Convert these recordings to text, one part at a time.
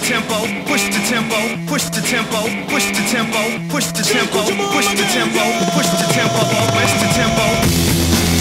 tempo, push the tempo, push the tempo, push the tempo, push the tempo, push the tempo, push the tempo, push the tempo.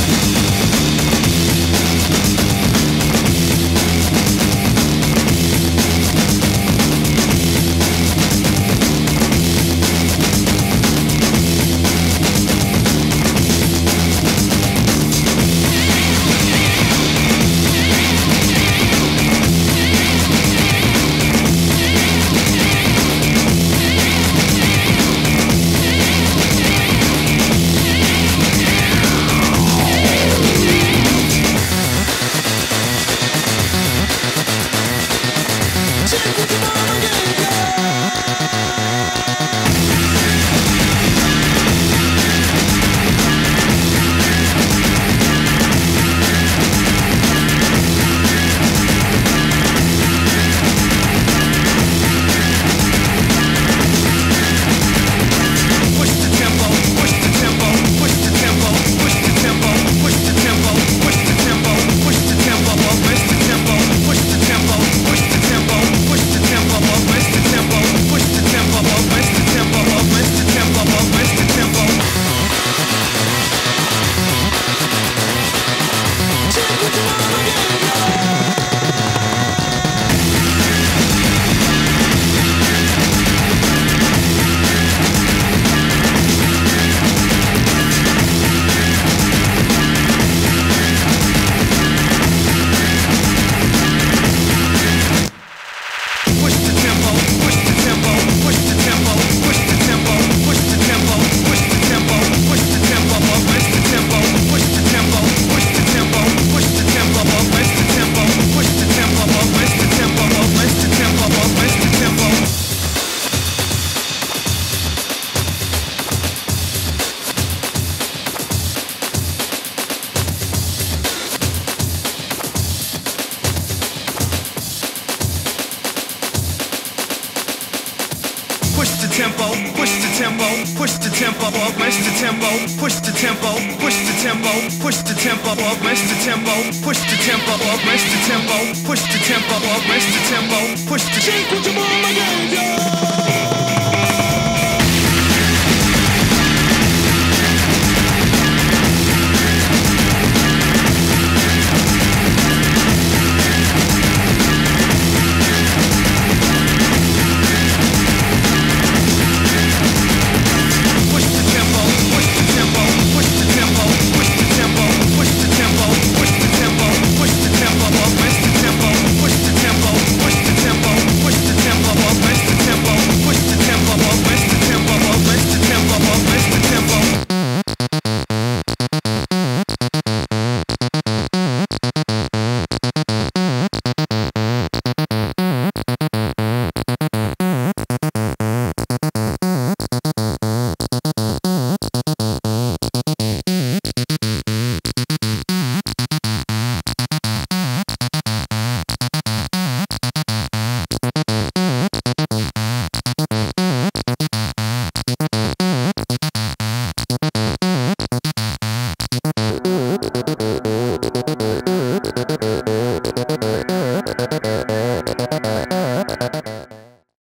Push the tempo, push the tempo, push the tempo, push the tempo, push the tempo, push the tempo, push the tempo, push the tempo, push the tempo, push the tempo, push the tempo, push the tempo, push the tempo.